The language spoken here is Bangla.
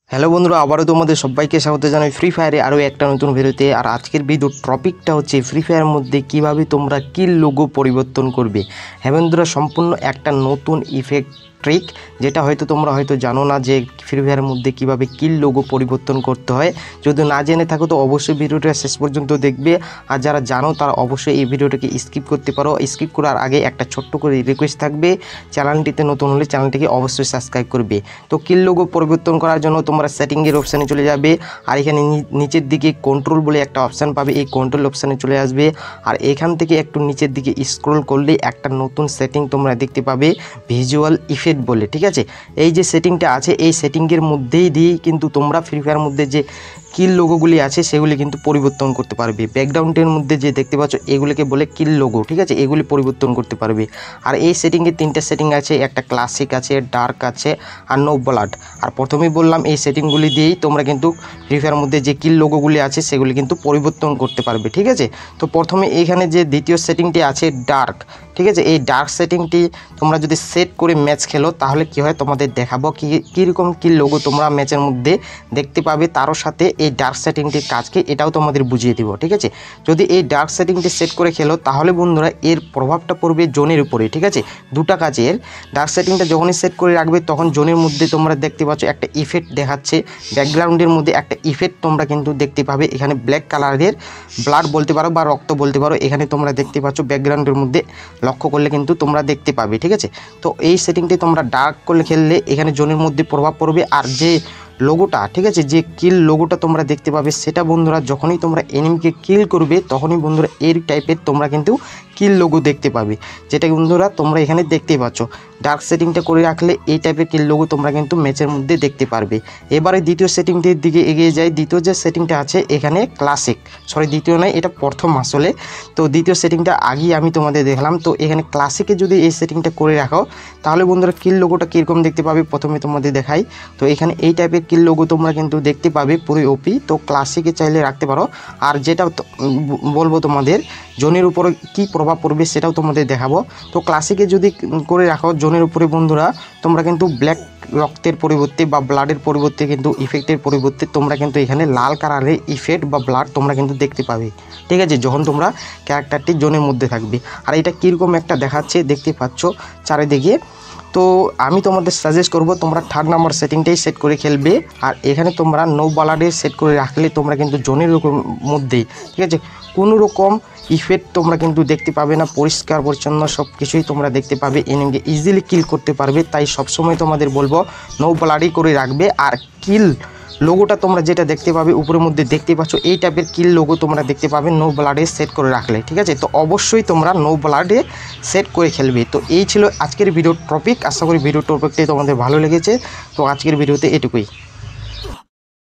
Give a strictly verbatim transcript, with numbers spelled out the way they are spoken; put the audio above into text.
হ্যালো বন্ধুরা, আবারও তোমাদের সবাইকে স্বাগত জানাই ফ্রি ফায়ারে আরও একটা নতুন ভিডিওতে। আর আজকের ভিডিও টপিকটা হচ্ছে ফ্রি ফায়ারের মধ্যে কিভাবে তোমরা কিল লোগো পরিবর্তন করবে। হ্যাঁ বন্ধুরা, সম্পূর্ণ একটা নতুন ইফেক্ট ট্রিক, যেটা হয়তো তোমরা হয়তো জানো না যে ফ্রি ফায়ারের মধ্যে কীভাবে কিল লোগো পরিবর্তন করতে হয়। যদি না জেনে থাকো তো অবশ্যই ভিডিওটা শেষ পর্যন্ত দেখবে, আর যারা জানো তারা অবশ্যই এই ভিডিওটাকে স্কিপ করতে পারো। স্কিপ করার আগে একটা ছোট্ট করে রিকোয়েস্ট থাকবে, চ্যানেলটিতে নতুন হলে চ্যানেলটিকে অবশ্যই সাবস্ক্রাইব করবে। তো কিল লোগো পরিবর্তন করার জন্য তোমরা সেটিংয়ের অপশানে চলে যাবে, আর এখানে নিচের দিকে কন্ট্রোল বলে একটা অপশান পাবে, এই কন্ট্রোল অপশানে চলে আসবে। আর এখান থেকে একটু নিচের দিকে স্ক্রল করলে একটা নতুন সেটিং তোমরা দেখতে পাবে, ভিজুয়াল ইফেক্ট বলে। ঠিক আছে, এই যে সেটিংটা আছে এই সেটিংয়ের মধ্যেই দিয়ে কিন্তু তোমরা ফ্রি ফায়ারের মধ্যে যে কিল লোগোগুলি আছে সেগুলি কিন্তু পরিবর্তন করতে পারবে। ব্যাকগ্রাউন্ডের মধ্যে যে দেখতে পাচ্ছ এগুলিকে বলে কিল লোগো। ঠিক আছে, এগুলি পরিবর্তন করতে পারবে। আর এই সেটিংয়ে তিনটা সেটিং আছে, একটা ক্লাসিক আছে, ডার্ক আছে, আর নো ব্লাড। আর প্রথমেই বললাম এই সেটিংগুলি দিয়েই তোমরা কিন্তু ফ্রি ফায়ারের মধ্যে যে কিল লোগোগুলি আছে সেগুলি কিন্তু পরিবর্তন করতে পারবে। ঠিক আছে, তো প্রথমে এখানে যে দ্বিতীয় সেটিংটি আছে ডার্ক। ঠিক আছে, এই ডার্ক সেটিংটি তোমরা যদি সেট করে ম্যাচ খেলো তাহলে কী হয় তোমাদের দেখাবো কি কীরকম কিল লোগো তোমরা ম্যাচের মধ্যে দেখতে পাবে। তারও সাথে এই ডার্ক সেটিংটির কাজকে এটাও তোমাদের বুঝিয়ে দিব। ঠিক আছে, যদি এই ডার্ক সেটিংটি সেট করে খেলো তাহলে বন্ধুরা এর প্রভাবটা পড়বে জোনের উপরে। ঠিক আছে, দুটা কাজের ডার্ক সেটিংটা যখনই সেট করে রাখবে তখন জোনের মধ্যে তোমরা দেখতে পাচ্ছ একটা ইফেক্ট দেখাচ্ছে, ব্যাকগ্রাউন্ডের মধ্যে একটা ইফেক্ট তোমরা কিন্তু দেখতে পাবে। এখানে ব্ল্যাক কালারের ব্লাড বলতে পারো বা রক্ত বলতে পারো, এখানে তোমরা দেখতে পাচ্ছ ব্যাকগ্রাউন্ডের মধ্যে লক্ষ্য করলে কিন্তু তোমরা দেখতে পাবে। ঠিক আছে, তো এই সেটিংটি তোমরা ডার্ক করলে খেললে এখানে জোনের মধ্যে প্রভাব পড়বে। আর যে লোগোটা, ঠিক আছে, যে কিল লোগোটা তোমরা দেখতে পাবে সেটা বন্ধুরা যখনই তোমরা এনিমিকে কিল করবে তখনই বন্ধুরা এই টাইপের তোমরা কিন্তু কিল লোগো দেখতে পাবে, যেটা বন্ধুরা তোমরা এখানে দেখতেই পাচ্ছ। ডার্ক সেটিংটা করে রাখলে এই টাইপের কিল লোগো তোমরা কিন্তু ম্যাচের মধ্যে দেখতে পারবে। এবারে দ্বিতীয় সেটিংটির দিকে এগিয়ে যায়। দ্বিতীয় যে সেটিংটা আছে এখানে ক্লাসিক, সরি দ্বিতীয় নয় এটা প্রথম আসলে। তো দ্বিতীয় সেটিংটা আগেই আমি তোমাদের দেখলাম। তো এখানে ক্লাসিকে যদি এই সেটিংটা করে রাখো তাহলে বন্ধুরা কিল লোগোটা কীরকম দেখতে পাবে প্রথমে তোমাদের দেখাই। তো এখানে এই টাইপের কিল লোগো তোমরা কিন্তু দেখতে পাবে পুরো ওপি। তো ক্লাসিকে চাইলে রাখতে পারো। আর যেটা বলবো তোমাদের জোনের উপরে কি প্রভাব পড়বে সেটাও তোমাদের দেখাবো। তো ক্লাসিকে যদি করে রাখো জোনের উপরে বন্ধুরা তোমরা কিন্তু ব্ল্যাক রক্তের পরিবর্তে বা ব্লাডের পরিবর্তে কিন্তু ইফেক্টের পরিবর্তে তোমরা কিন্তু এখানে লাল কালারের ইফেক্ট বা ব্লাড তোমরা কিন্তু দেখতে পাবে। ঠিক আছে, যখন তোমরা ক্যারেক্টারটি জোনের মধ্যে থাকবে। আর এটা কীরকম একটা দেখাচ্ছে দেখতে পাচ্ছ চারিদিকে। তো আমি তোমাদের সাজেস্ট করব তোমরা থার্ড নাম্বার সেটিংটাই সেট করে খেলবে। আর এখানে তোমরা নো ব্লাডে সেট করে রাখলে তোমরা কিন্তু জোনের মধ্যেই, ঠিক আছে, কোনো রকম ইফেক্ট তোমরা কিন্তু দেখতে পাবে না, পরিষ্কার পরিচ্ছন্ন সব কিছুই তোমরা দেখতে পাবে, এনিমিকে ইজিলি কিল করতে পারবে। তাই সবসময় তোমাদের বলবো নো ব্লাডই করে রাখবে। আর কিল লোগোটা তোমরা যেটা দেখতে পাবে উপরের মধ্যে দেখতে পাচ্ছ এই টাইপের কিল লোগো তোমরা দেখতে পাবে নো ব্লাডে সেট করে রাখলে। ঠিক আছে, তো অবশ্যই তোমরা নো ব্লাডে সেট করে খেলবে। তো এই ছিল আজকের ভিডিও টপিক। আশা করি ভিডিও টপিকটাই তোমাদের ভালো লেগেছে। তো আজকের ভিডিওতে এটুকুই।